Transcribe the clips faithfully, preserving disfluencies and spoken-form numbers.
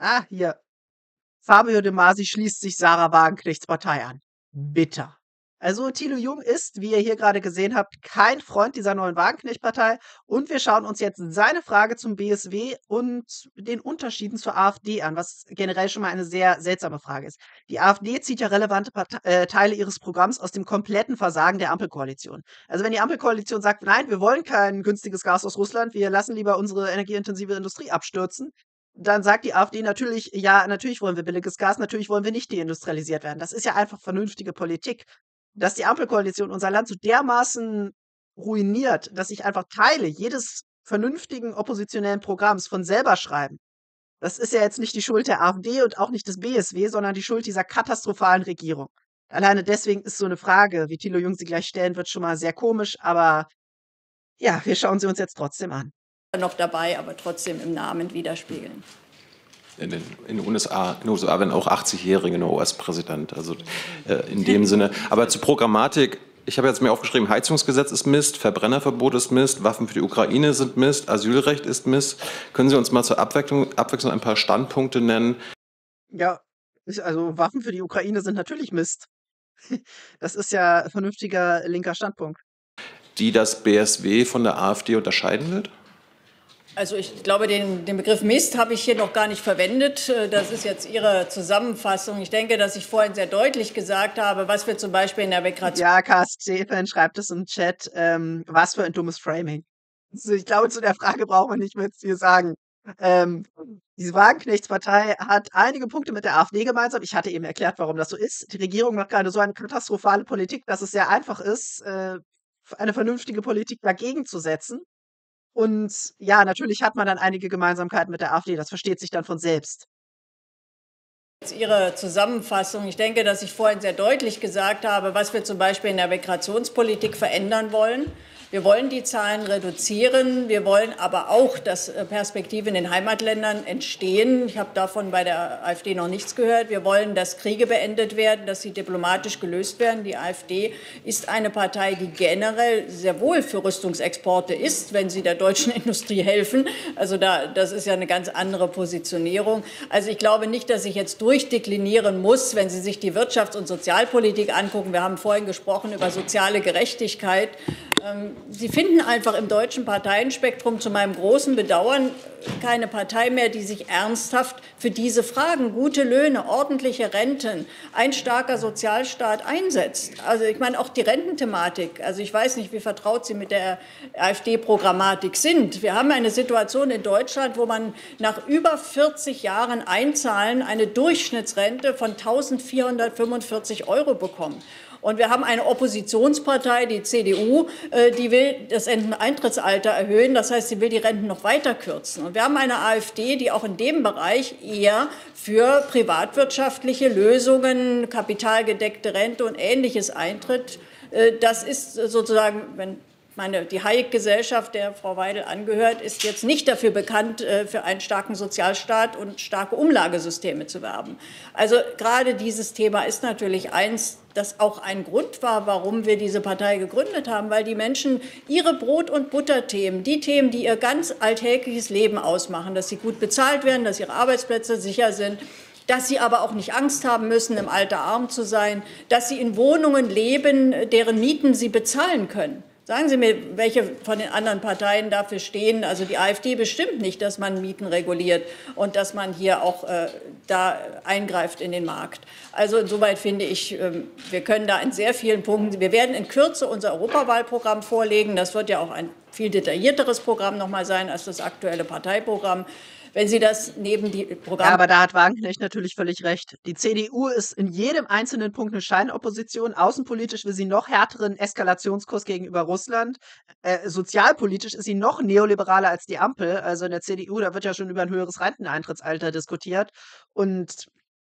Ah, hier. Fabio De Masi schließt sich Sarah Wagenknechts Partei an. Bitter. Also Thilo Jung ist, wie ihr hier gerade gesehen habt, kein Freund dieser neuen Wagenknecht-Partei. Und wir schauen uns jetzt seine Frage zum B S W und den Unterschieden zur AfD an, was generell schon mal eine sehr seltsame Frage ist. Die AfD zieht ja relevante Partei äh, Teile ihres Programms aus dem kompletten Versagen der Ampelkoalition. Also wenn die Ampelkoalition sagt, nein, wir wollen kein günstiges Gas aus Russland, wir lassen lieber unsere energieintensive Industrie abstürzen, dann sagt die AfD natürlich, ja, natürlich wollen wir billiges Gas, natürlich wollen wir nicht deindustrialisiert werden. Das ist ja einfach vernünftige Politik. Dass die Ampelkoalition unser Land so dermaßen ruiniert, dass sich einfach Teile jedes vernünftigen oppositionellen Programms von selber schreiben. Das ist ja jetzt nicht die Schuld der AfD und auch nicht des B S W, sondern die Schuld dieser katastrophalen Regierung. Alleine deswegen ist so eine Frage, wie Thilo Jung sie gleich stellen wird, schon mal sehr komisch, aber ja, wir schauen sie uns jetzt trotzdem an. Noch dabei, aber trotzdem im Namen widerspiegeln. In den, in den U S A, in den U S A werden auch achtzig-Jährige nur U S-Präsident. Also äh, in dem Sinne. Aber zur Programmatik, ich habe jetzt mir aufgeschrieben, Heizungsgesetz ist Mist, Verbrennerverbot ist Mist, Waffen für die Ukraine sind Mist, Asylrecht ist Mist. Können Sie uns mal zur Abwechslung, Abwechslung ein paar Standpunkte nennen? Ja, ist also Waffen für die Ukraine sind natürlich Mist. Das ist ja ein vernünftiger linker Standpunkt. Die das B S W von der AfD unterscheiden wird? Also ich glaube, den, den Begriff Mist habe ich hier noch gar nicht verwendet. Das ist jetzt Ihre Zusammenfassung. Ich denke, dass ich vorhin sehr deutlich gesagt habe, was wir zum Beispiel in der Migration... Ja, Carsten Stephen schreibt es im Chat, ähm, was für ein dummes Framing. Also ich glaube, zu der Frage braucht man nicht mehr viel sagen. Ähm, diese Wagenknechtspartei hat einige Punkte mit der AfD gemeinsam. Ich hatte eben erklärt, warum das so ist. Die Regierung macht gerade so eine katastrophale Politik, dass es sehr einfach ist, äh, eine vernünftige Politik dagegen zu setzen. Und ja, natürlich hat man dann einige Gemeinsamkeiten mit der AfD. Das versteht sich dann von selbst. Ihre Zusammenfassung. Ich denke, dass ich vorhin sehr deutlich gesagt habe, was wir zum Beispiel in der Migrationspolitik verändern wollen. Wir wollen die Zahlen reduzieren. Wir wollen aber auch, dass Perspektiven in den Heimatländern entstehen. Ich habe davon bei der AfD noch nichts gehört. Wir wollen, dass Kriege beendet werden, dass sie diplomatisch gelöst werden. Die AfD ist eine Partei, die generell sehr wohl für Rüstungsexporte ist, wenn sie der deutschen Industrie helfen. Also da, das ist ja eine ganz andere Positionierung. Also ich glaube nicht, dass ich jetzt durchdeklinieren muss, wenn Sie sich die Wirtschafts- und Sozialpolitik angucken. Wir haben vorhin gesprochen über soziale Gerechtigkeit. Sie finden einfach im deutschen Parteienspektrum zu meinem großen Bedauern keine Partei mehr, die sich ernsthaft für diese Fragen, gute Löhne, ordentliche Renten, ein starker Sozialstaat einsetzt. Also ich meine auch die Rententhematik. Also ich weiß nicht, wie vertraut Sie mit der AfD-Programmatik sind. Wir haben eine Situation in Deutschland, wo man nach über vierzig Jahren Einzahlen eine Durchschnittsrente von eintausendvierhundertfünfundvierzig Euro bekommt. Und wir haben eine Oppositionspartei, die C D U, die will das Renteneintrittsalter erhöhen. Das heißt, sie will die Renten noch weiter kürzen. Und wir haben eine AfD, die auch in dem Bereich eher für privatwirtschaftliche Lösungen, kapitalgedeckte Rente und Ähnliches eintritt. Das ist sozusagen, wenn meine, die Hayek-Gesellschaft, der Frau Weidel angehört, ist jetzt nicht dafür bekannt, für einen starken Sozialstaat und starke Umlagesysteme zu werben. Also gerade dieses Thema ist natürlich eins, das auch ein Grund war, warum wir diese Partei gegründet haben, weil die Menschen ihre Brot- und Butterthemen, die Themen, die ihr ganz alltägliches Leben ausmachen, dass sie gut bezahlt werden, dass ihre Arbeitsplätze sicher sind, dass sie aber auch nicht Angst haben müssen, im Alter arm zu sein, dass sie in Wohnungen leben, deren Mieten sie bezahlen können. Sagen Sie mir, welche von den anderen Parteien dafür stehen. Also die AfD bestimmt nicht, dass man Mieten reguliert und dass man hier auch äh, da eingreift in den Markt. Also insoweit finde ich, äh, wir können da in sehr vielen Punkten, wir werden in Kürze unser Europawahlprogramm vorlegen. Das wird ja auch ein viel detaillierteres Programm noch mal sein als das aktuelle Parteiprogramm. Wenn Sie das neben die Programme... Ja, aber da hat Wagenknecht natürlich völlig recht. Die C D U ist in jedem einzelnen Punkt eine Scheinopposition. Außenpolitisch will sie noch härteren Eskalationskurs gegenüber Russland. Äh, sozialpolitisch ist sie noch neoliberaler als die Ampel. Also in der C D U, da wird ja schon über ein höheres Renteneintrittsalter diskutiert. Und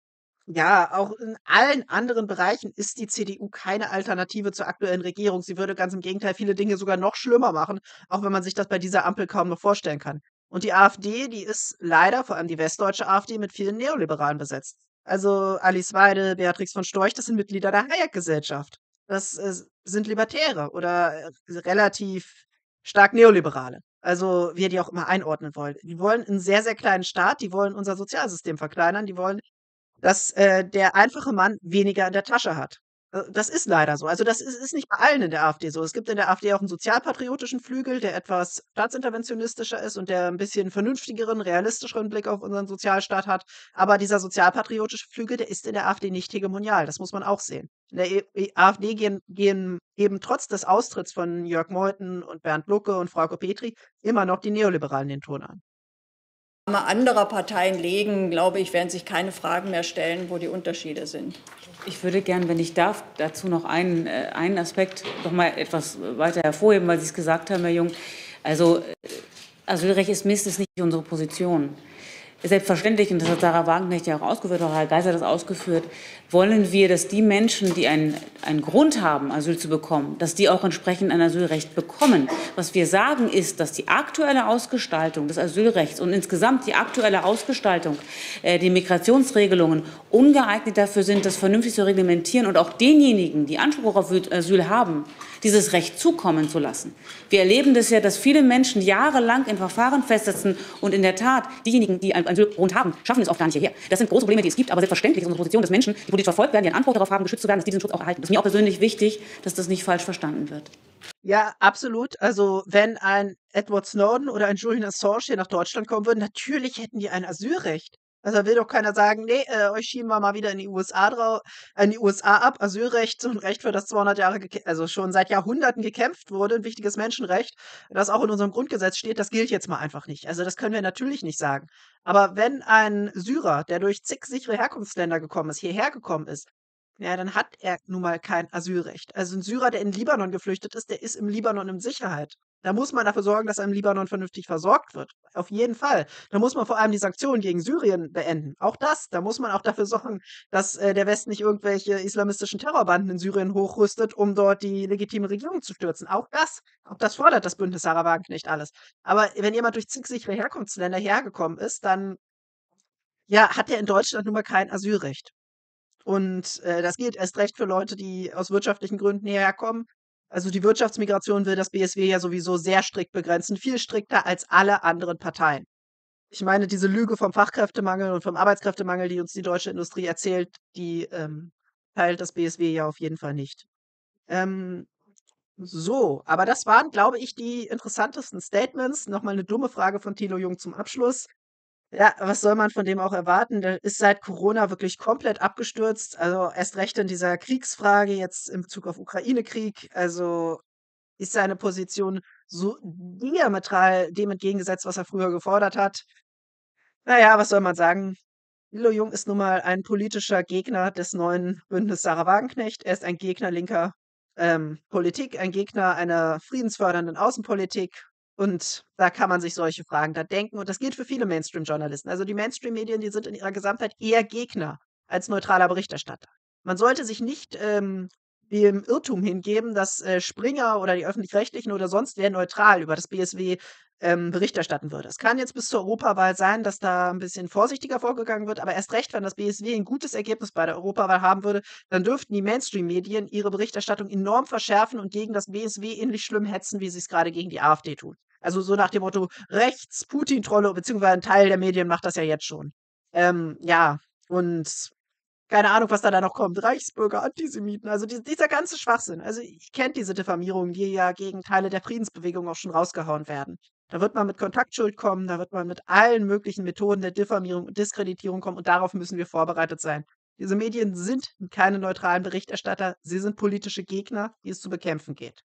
ja, auch in allen anderen Bereichen ist die C D U keine Alternative zur aktuellen Regierung. Sie würde ganz im Gegenteil viele Dinge sogar noch schlimmer machen, auch wenn man sich das bei dieser Ampel kaum noch vorstellen kann. Und die AfD, die ist leider, vor allem die westdeutsche AfD, mit vielen Neoliberalen besetzt. Also Alice Weidel, Beatrix von Storch, das sind Mitglieder der Hayek-Gesellschaft. Das äh, sind Libertäre oder äh, relativ stark Neoliberale. Also, wir die auch immer einordnen wollen. Die wollen einen sehr, sehr kleinen Staat, die wollen unser Sozialsystem verkleinern, die wollen, dass, äh, der einfache Mann weniger in der Tasche hat. Äh, das ist leider so. Also, das ist ist nicht bei allen in der AfD so. Es gibt in der AfD auch einen sozialpatriotischen Flügel, der etwas staatsinterventionistischer ist und der ein bisschen vernünftigeren, realistischeren Blick auf unseren Sozialstaat hat. Aber dieser sozialpatriotische Flügel, der ist in der AfD nicht hegemonial. Das muss man auch sehen. In der E E AfD gehen gehen eben trotz des Austritts von Jörg Meuthen und Bernd Lucke und Frauke Petri immer noch die Neoliberalen den Ton an. Anderer Parteien legen, glaube ich, werden sich keine Fragen mehr stellen, wo die Unterschiede sind. Ich würde gern, wenn ich darf, dazu noch einen, äh, einen Aspekt noch mal etwas weiter hervorheben, weil Sie es gesagt haben, Herr Jung. Also äh, Asylrecht ist Mist, ist nicht unsere Position. Selbstverständlich, und das hat Sarah Wagenknecht ja auch ausgeführt, auch Herr Geiser hat das ausgeführt, wollen wir, dass die Menschen, die einen, einen Grund haben, Asyl zu bekommen, dass die auch entsprechend ein Asylrecht bekommen. Was wir sagen ist, dass die aktuelle Ausgestaltung des Asylrechts und insgesamt die aktuelle Ausgestaltung, äh, die Migrationsregelungen ungeeignet dafür sind, das vernünftig zu reglementieren und auch denjenigen, die Anspruch auf Asyl haben, dieses Recht zukommen zu lassen. Wir erleben das ja, dass viele Menschen jahrelang in Verfahren festsitzen und in der Tat diejenigen, die einen Asylgrund haben, schaffen es oft gar nicht hierher. Das sind große Probleme, die es gibt, aber selbstverständlich ist unsere Position, dass Menschen, die politisch verfolgt werden, die einen Anspruch darauf haben, geschützt zu werden, dass die diesen Schutz auch erhalten. Das ist mir auch persönlich wichtig, dass das nicht falsch verstanden wird. Ja, absolut. Also, wenn ein Edward Snowden oder ein Julian Assange hier nach Deutschland kommen würden, natürlich hätten die ein Asylrecht. Also, da will doch keiner sagen: „Ne, äh, euch schieben wir mal wieder in die U S A drau in die U S A ab." Asylrecht, so 'n Recht, für das zweihundert Jahre gek also, schon seit Jahrhunderten gekämpft wurde, 'n wichtiges Menschenrecht, das auch in unserem Grundgesetz steht, das gilt jetzt mal einfach nicht. Also, das können wir natürlich nicht sagen. Aber wenn ein Syrer, der durch zig sichere Herkunftsländer gekommen ist, hierher gekommen ist, ja, dann hat er nun mal kein Asylrecht. Also, 'n Syrer, der in Libanon geflüchtet ist, der ist im Libanon in Sicherheit. Da muss man dafür sorgen, dass er im Libanon vernünftig versorgt wird. Auf jeden Fall. Da muss man vor allem die Sanktionen gegen Syrien beenden. Auch das. Da muss man auch dafür sorgen, dass, äh, der Westen nicht irgendwelche islamistischen Terrorbanden in Syrien hochrüstet, um dort die legitime Regierung zu stürzen. Auch das. Auch das fordert das Bündnis Sarah Wagenknecht alles. Aber wenn jemand durch zig sichere Herkunftsländer hergekommen ist, dann, ja, hat er in Deutschland nun mal kein Asylrecht. Und, äh, das gilt erst recht für Leute, die aus wirtschaftlichen Gründen hierher kommen. Also, die Wirtschaftsmigration will das B S W ja sowieso sehr strikt begrenzen, viel strikter als alle anderen Parteien. Ich meine, diese Lüge vom Fachkräftemangel und vom Arbeitskräftemangel, die uns die deutsche Industrie erzählt, die, ähm, teilt das B S W ja auf jeden Fall nicht. Ähm, so, aber das waren, glaube ich, die interessantesten Statements. Noch mal 'ne dumme Frage von Thilo Jung zum Abschluss. Ja, was soll man von dem auch erwarten? Der ist seit Corona wirklich komplett abgestürzt. Also erst recht in dieser Kriegsfrage jetzt in Bezug auf Ukraine-Krieg. Also ist seine Position so diametral dem entgegengesetzt, was er früher gefordert hat. Naja, was soll man sagen? Thilo Jung ist nun mal ein politischer Gegner des neuen Bündnis Sarah Wagenknecht. Er ist ein Gegner linker ähm, Politik, ein Gegner einer friedensfördernden Außenpolitik. Und da kann man sich solche Fragen da denken. Und das gilt für viele Mainstream-Journalisten. Also die Mainstream-Medien, die sind in ihrer Gesamtheit eher Gegner als neutraler Berichterstatter. Man sollte sich nicht ähm, dem Irrtum hingeben, dass äh, Springer oder die Öffentlich-Rechtlichen oder sonst wer neutral über das B S W ähm, Bericht erstatten würde. Es kann jetzt bis zur Europawahl sein, dass da ein bisschen vorsichtiger vorgegangen wird, aber erst recht, wenn das B S W ein gutes Ergebnis bei der Europawahl haben würde, dann dürften die Mainstream-Medien ihre Berichterstattung enorm verschärfen und gegen das B S W ähnlich schlimm hetzen, wie sie es gerade gegen die AfD tun. Also so nach dem Motto rechts, Putin-Trolle, beziehungsweise ein Teil der Medien macht das ja jetzt schon. Ähm, ja, und keine Ahnung, was da dann noch kommt. Reichsbürger, Antisemiten, also die, dieser ganze Schwachsinn. Also ich kenne diese Diffamierungen, die ja gegen Teile der Friedensbewegung auch schon rausgehauen werden. Da wird man mit Kontaktschuld kommen, da wird man mit allen möglichen Methoden der Diffamierung und Diskreditierung kommen und darauf müssen wir vorbereitet sein. Diese Medien sind keine neutralen Berichterstatter, sie sind politische Gegner, die es zu bekämpfen geht.